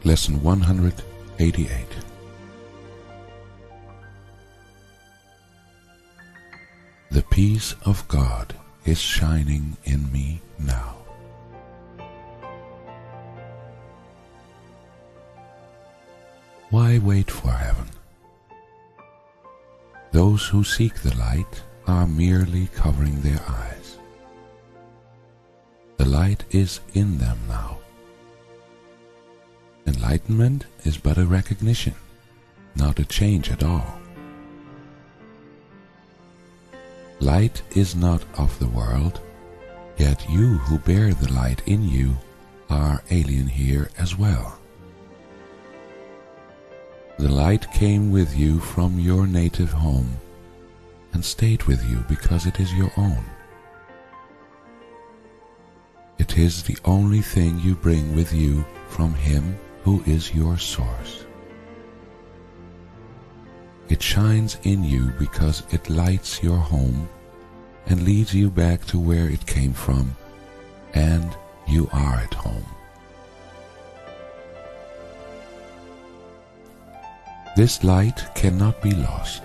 Lesson 188. The peace of God is shining in me now. Why wait for heaven? Those who seek the light are merely covering their eyes. The light is in them now. Enlightenment is but a recognition, not a change at all. Light is not of the world, yet you who bear the light in you are alien here as well. The light came with you from your native home and stayed with you because it is your own. It is the only thing you bring with you from Him who is your source. It shines in you because it lights your home and leads you back to where it came from, and you are at home. This light cannot be lost.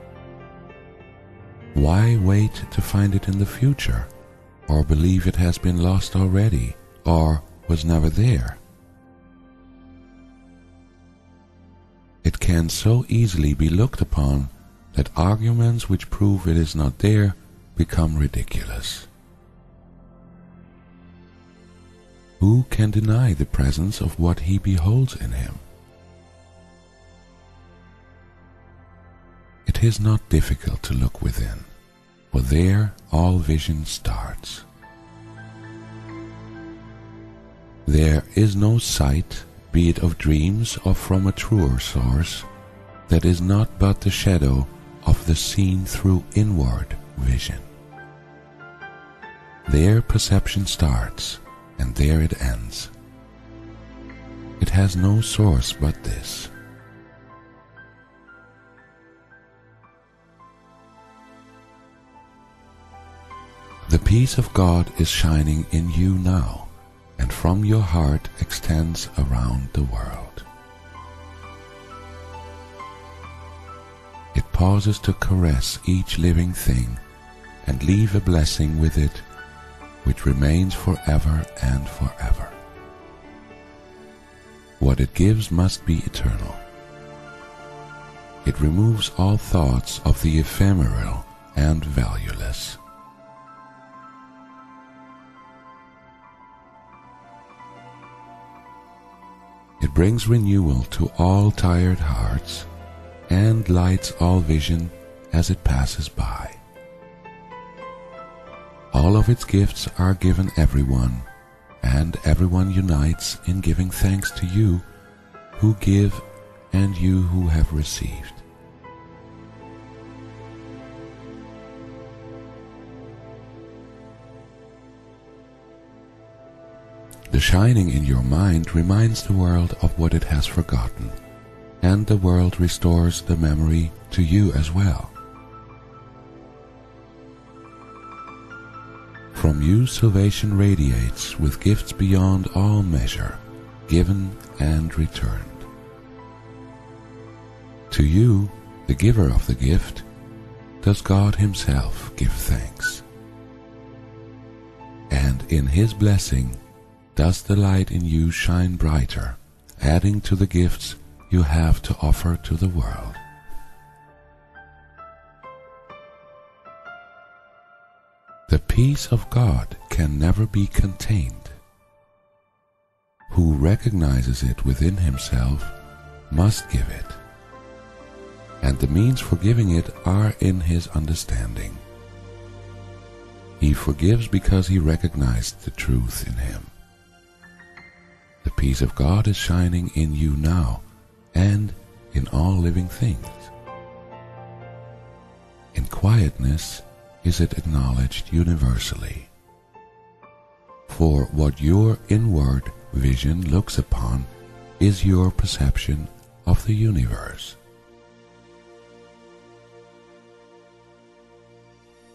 Why wait to find it in the future, or believe it has been lost already, or was never there? It can so easily be looked upon that arguments which prove it is not there become ridiculous. Who can deny the presence of what he beholds in him? It is not difficult to look within, for there all vision starts. There is no sight, be it of dreams or from a truer source, that is not but the shadow of the seen through inward vision. There perception starts, and there it ends. It has no source but this. The peace of God is shining in you now, and from your heart extends around the world. It pauses to caress each living thing and leave a blessing with it which remains forever and forever. What it gives must be eternal. It removes all thoughts of the ephemeral and valueless. It brings renewal to all tired hearts and lights all vision as it passes by. All of its gifts are given everyone, and everyone unites in giving thanks to you who give and you who have received. The shining in your mind reminds the world of what it has forgotten, and the world restores the memory to you as well. From you salvation radiates with gifts beyond all measure, given and returned. To you, the giver of the gift, does God Himself give thanks. And in His blessing does the light in you shine brighter, adding to the gifts you have to offer to the world. The peace of God can never be contained. Who recognizes it within himself must give it, and the means for giving it are in his understanding. He forgives because he recognized the truth in him. The peace of God is shining in you now and in all living things. In quietness is it acknowledged universally. For what your inward vision looks upon is your perception of the universe.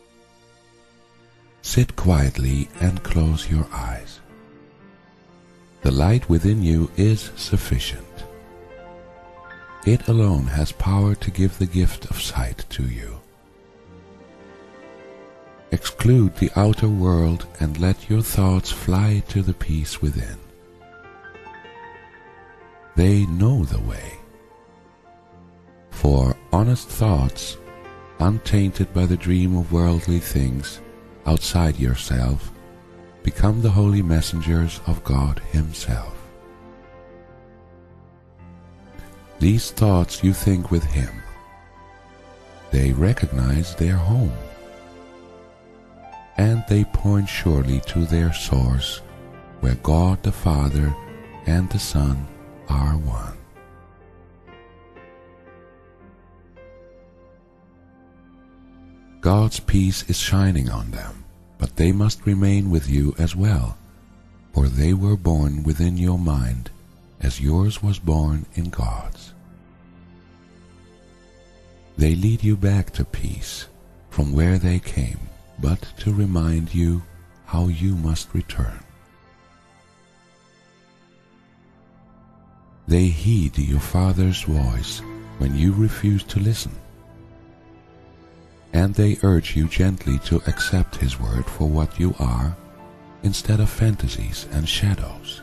Sit quietly and close your eyes. The light within you is sufficient. It alone has power to give the gift of sight to you. Exclude the outer world and let your thoughts fly to the peace within. They know the way. For honest thoughts, untainted by the dream of worldly things outside yourself, become the holy messengers of God Himself. These thoughts you think with Him. They recognize their home, and they point surely to their source, where God the Father and the Son are one. God's peace is shining on them, but they must remain with you as well, for they were born within your mind, as yours was born in God's. They lead you back to peace, from where they came, but to remind you how you must return. They heed your Father's voice when you refuse to listen, and they urge you gently to accept His word for what you are, instead of fantasies and shadows.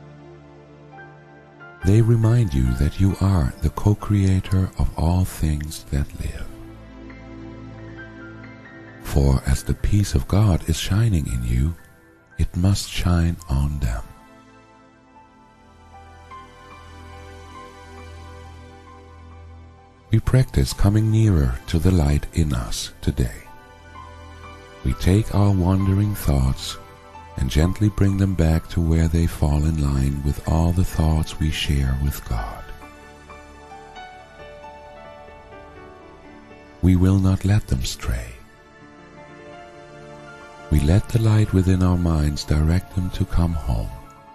They remind you that you are the co-creator of all things that live. For as the peace of God is shining in you, it must shine on them. We practice coming nearer to the light in us today. We take our wandering thoughts and gently bring them back to where they fall in line with all the thoughts we share with God. We will not let them stray. We let the light within our minds direct them to come home.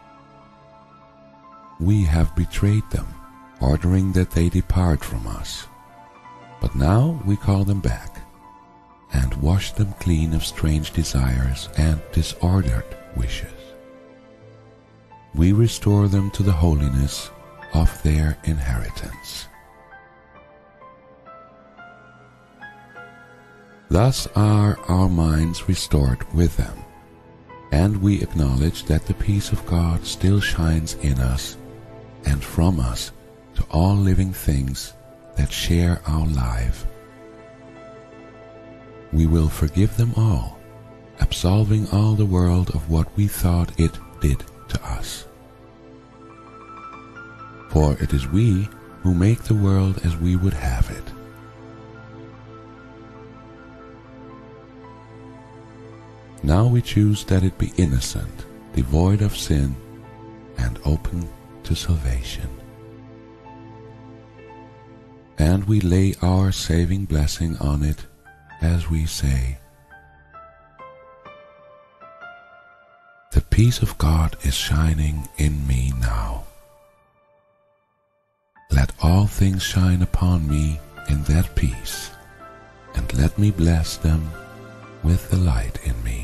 We have betrayed them, ordering that they depart from us. But now we call them back, and wash them clean of strange desires and disordered wishes. We restore them to the holiness of their inheritance. Thus are our minds restored with them, and we acknowledge that the peace of God still shines in us and from us to all living things that share our life. We will forgive them all, absolving all the world of what we thought it did to us. For it is we who make the world as we would have it. Now we choose that it be innocent, devoid of sin, and open to salvation. And we lay our saving blessing on it as we say, "The peace of God is shining in me now. Let all things shine upon me in that peace, and let me bless them with the light in me."